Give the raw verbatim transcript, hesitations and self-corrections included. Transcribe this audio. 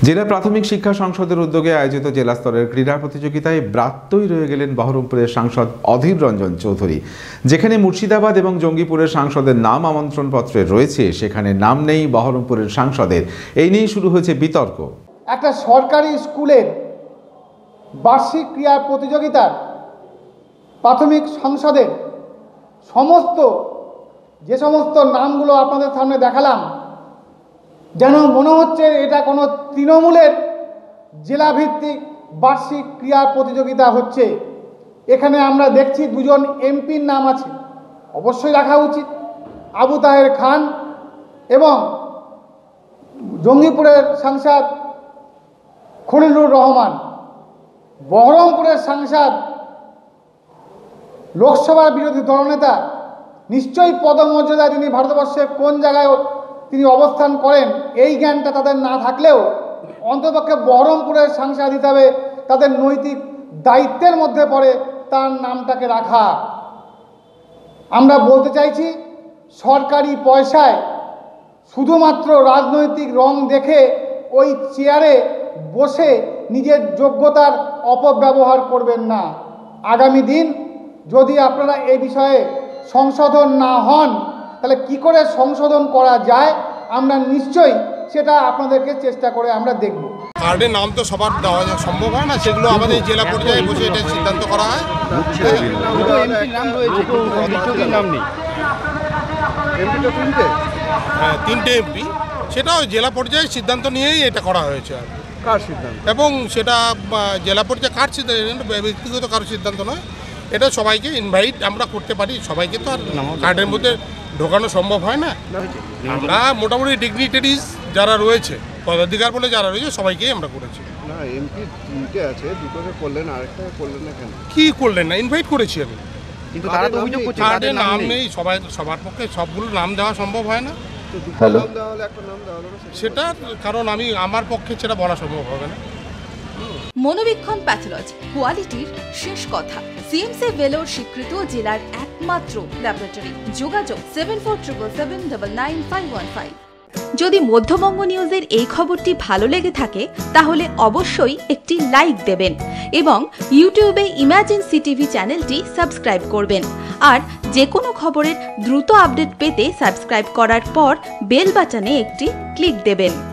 জেলা প্রাথমিক শিক্ষা সংসদের উদ্যোগে আয়োজিত জেলা স্তরের ক্রীড়া প্রতিযোগিতায় ব্রাত্যই রয়ে গেলেন বহরমপুরের সাংসদ অধীর রঞ্জন চৌধুরী। যেখানে মুর্শিদাবাদ এবং জঙ্গিপুরের সাংসদের নাম আমন্ত্রণপত্রে রয়েছে, সেখানে নাম নেই বহরমপুরের সাংসদের। এই নিয়ে শুরু হয়েছে বিতর্ক। একটা সরকারি স্কুলের বার্ষিক ক্রীড়া প্রতিযোগিতার প্রাথমিক সংসদের সমস্ত যে সমস্ত নামগুলো আপনাদের সামনে দেখালাম, যেন মনে হচ্ছে এটা কোনো তৃণমূলের জেলাভিত্তিক বার্ষিক ক্রীড়া প্রতিযোগিতা হচ্ছে। এখানে আমরা দেখছি দুজন এমপির নাম আছে, অবশ্যই রাখা উচিত। আবু তাহের খান এবং জঙ্গিপুরের সাংসদ খলিলুর রহমান, বহরমপুরের সাংসদ লোকসভার বিরোধী দলনেতা, নিশ্চয়ই পদমর্যাদায় তিনি ভারতবর্ষের কোন জায়গায় তিনি অবস্থান করেন এই জ্ঞানটা তাদের না থাকলেও অন্ততপক্ষে বহরমপুরের সাংসদ হিসাবে তাদের নৈতিক দায়িত্বের মধ্যে পড়ে তার নামটাকে রাখা। আমরা বলতে চাইছি, সরকারি পয়সায় শুধুমাত্র রাজনৈতিক রং দেখে ওই চেয়ারে বসে নিজের যোগ্যতার অপব্যবহার করবেন না। আগামী দিন যদি আপনারা এই বিষয়ে সংশোধন না হন, তাহলে কি করে সংশোধন করা যায় আমরা নিশ্চয়ই সেটা আপনাদেরকে চেষ্টা করে আমরা দেখব। কার্ডের নাম তো সবার দেওয়া সম্ভব হয় না, সেগুলো আমাদের জেলা পর্যায়ে বসে এটা সিদ্ধান্ত করা হয়। হ্যাঁ, তিনটে এমপি, সেটাও জেলা পর্যায়ে সিদ্ধান্ত নিয়েই এটা করা হয়েছে। কার সিদ্ধান্ত? এবং সেটা জেলা পর্যায়ে কার সিদ্ধান্ত, ব্যক্তিগত কারো সিদ্ধান্ত নয়, এটা সবাইকে ইনভাইট আমরা করতে পারি। সবাইকে তো আর কার্ডের মধ্যে ঢোকানো সম্ভব হয় না। আমরা মোটামুটি ডিগনিটারিজ যারা রয়েছে, পদাধিকার বলে যারা রয়েছে, সবাইকেই আমরা করেছি। না, এমপি তিনটে আছে, দুটোকে করলেন, আরেকটা করলেন না কেন? কি করলেন না? ইনভাইট করেছি আমি, কিন্তু তারা তো অভিযোগ করছে কার্ডের নাম নেই। সবাই সবার পক্ষে সবগুলো নাম দেওয়া সম্ভব হয় না। সেটা কারণ আমি আমার পক্ষে সেটা বলা সম্ভব হবে না। মনোবীক্ষণ প্যাথোলজি, কোয়ালিটির শেষ কথা। সিএমসি ভেলোর স্বীকৃত জেলার একমাত্র ল্যাবরেটরি। যোগাযোগ seven four triple seven double nine five one five. যদি মধ্যবঙ্গ নিউজের এই খবরটি ভালো লেগে থাকে তাহলে অবশ্যই একটি লাইক দেবেন এবং ইউটিউবে ইমাজিন সিটিভি চ্যানেলটি সাবস্ক্রাইব করবেন। আর যে কোনো খবরের দ্রুত আপডেট পেতে সাবস্ক্রাইব করার পর বেল বাটনে একটি ক্লিক দেবেন।